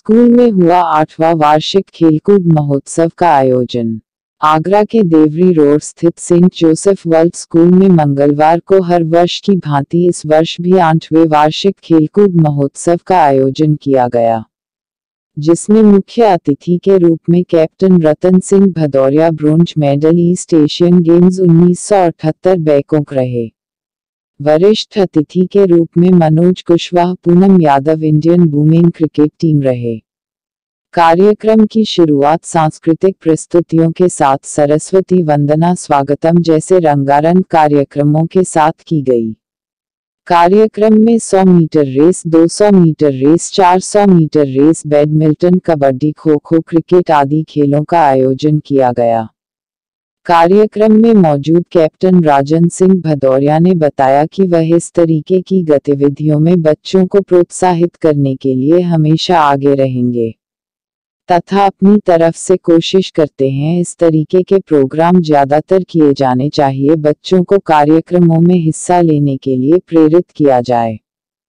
School में हुआ 8वां वार्षिक खेलकूद महोत्सव का आयोजन। आगरा के देवरी रोड स्थित सेंट जोसेफ वर्ल्ड स्कूल में मंगलवार को हर वर्ष की भांति इस वर्ष भी 8वें वार्षिक खेलकूद महोत्सव का आयोजन किया गया, जिसमें मुख्य अतिथि के रूप में captain Ratan Singh Bhadauria bronze medal East Asian Games 1978 Bangkok रहे। वरिष्ठ अतिथि के रूप में Manoj Kushwaha Poonam Yadav Indian women cricket team रहे। कार्यक्रम की शुरुआत सांस्कृतिक प्रस्तुतियों के साथ सरस्वती वंदना स्वागतम जैसे रंगारंग कार्यक्रमों के साथ की गई। कार्यक्रम में 100 metre race, 200 metre race, 400 metre race, badminton, kabaddi, kho kho, cricket आदि खेलों का आयोजन किया गया। कार्यक्रम में मौजूद कैप्टन राजन सिंह भदौरिया ने बताया कि वह इस तरीके की गतिविधियों में बच्चों को प्रोत्साहित करने के लिए हमेशा आगे रहेंगे तथा अपनी तरफ से कोशिश करते हैं इस तरीके के प्रोग्राम ज्यादातर किए जाने चाहिए। बच्चों को कार्यक्रमों में हिस्सा लेने के लिए प्रेरित किया जाए।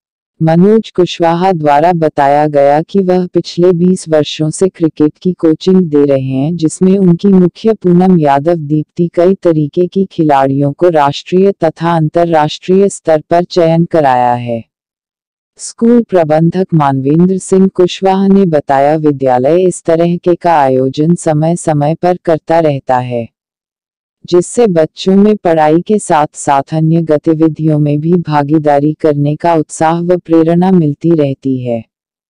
मनोज कुशवाहा द्वारा बताया गया कि वह पिछले 20 वर्षों से क्रिकेट की कोचिंग दे रहे हैं, जिसमें उनकी मुख्य पूनम यादव दीप्ति कई तरीके की खिलाड़ियों को राष्ट्रीय तथा अंतर्राष्ट्रीय स्तर पर चयन कराया है। स्कूल प्रबंधक मानवेंद्र सिंह कुशवाहा ने बताया, विद्यालय इस तरह के का आयोजन समय समय पर करता रहता है, जिससे बच्चों में पढ़ाई के साथ साथ अन्य गतिविधियों में भी भागीदारी करने का उत्साह व प्रेरणा मिलती रहती है।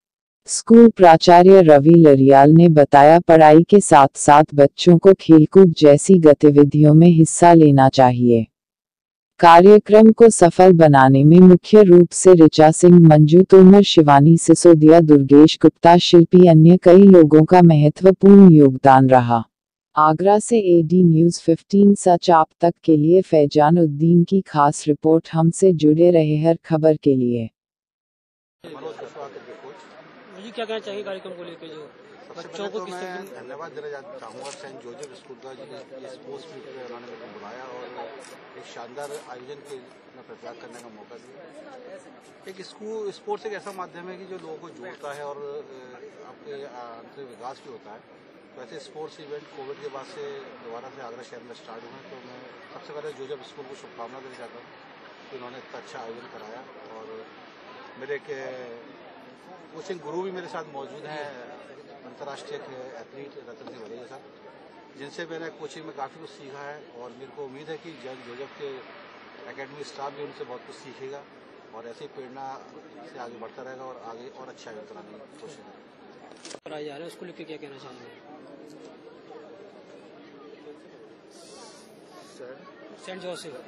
स्कूल प्राचार्य रवि लरियाल ने बताया, पढ़ाई के साथ साथ बच्चों को खेलकूद जैसी गतिविधियों में हिस्सा लेना चाहिए। कार्यक्रम को सफल बनाने में मुख्य रूप से ऋचा सिंह, मंजू तोमर, शिवानी सिसोदिया, दुर्गेश गुप्ता, शिल्पी अन्य कई लोगों का महत्वपूर्ण योगदान रहा। आगरा से एडी न्यूज़ 15 सच आप तक के लिए फैजान उद्दीन की खास रिपोर्ट। हमसे जुड़े रहे हर खबर के लिए। मुझे क्या कहना चाहिए कार्यक्रम को लेकर, जो बच्चों को मैं धन्यवाद देना चाहूँगा सेंट जोसेफ स्कूल का, जिस स्पोर्ट्स मीट में उन्होंने मेरे को बुलाया और एक शानदार आयोजन के में प्रचार करने का मौका दिया। एक स्कूल स्पोर्ट्स एक ऐसा माध्यम है कि जो लोगों को जोड़ता है और आपके आंतरिक विकास भी होता है। तो ऐसे स्पोर्ट्स इवेंट कोविड के बाद से दोबारा से आगरा शहर में स्टार्ट हुए हैं। तो मैं सबसे पहले जोसेफ स्कूल को शुभकामना देना चाहता हूँ कि उन्होंने इतना अच्छा आयोजन कराया। और मेरे के कोचिंग गुरु भी मेरे साथ मौजूद हैं, अंतर्राष्ट्रीय एथलीट रतन सिंह भदौरिया साहब, जिनसे मैंने कोचिंग में काफ़ी कुछ सीखा है। और मेरे को उम्मीद है कि जोसेफ के एकेडमी स्टाफ भी उनसे बहुत कुछ सीखेगा और ऐसी प्रेरणा से आगे बढ़ता रहेगा और आगे और अच्छा आयोजन कराने की कोशिश करेगा। जा रहे हैं स्कूल के, क्या कहना चाहेंगे? सेंट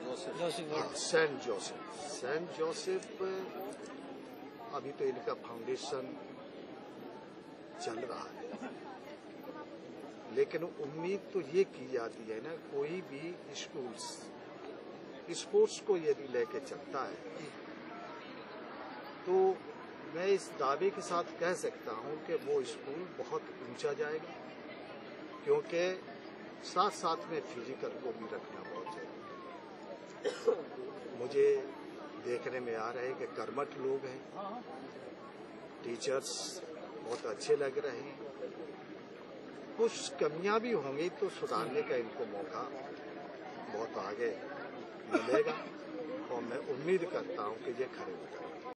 जोसेफ अभी तो इनका फाउंडेशन चल रहा है, लेकिन उम्मीद तो ये की जाती है ना, कोई भी स्पोर्ट्स को यदि लेके चलता है तो मैं इस दावे के साथ कह सकता हूं कि वो स्कूल बहुत ऊंचा जाएगा, क्योंकि साथ साथ में फिजिकल को भी रखना बहुत जरूरी। मुझे देखने में आ रहा है कि कर्मठ लोग हैं, टीचर्स बहुत अच्छे लग रहे हैं। कुछ कमियां भी होंगी तो सुधारने का इनको मौका बहुत आगे मिलेगा और मैं उम्मीद करता हूं कि ये खरे उतरेंगे।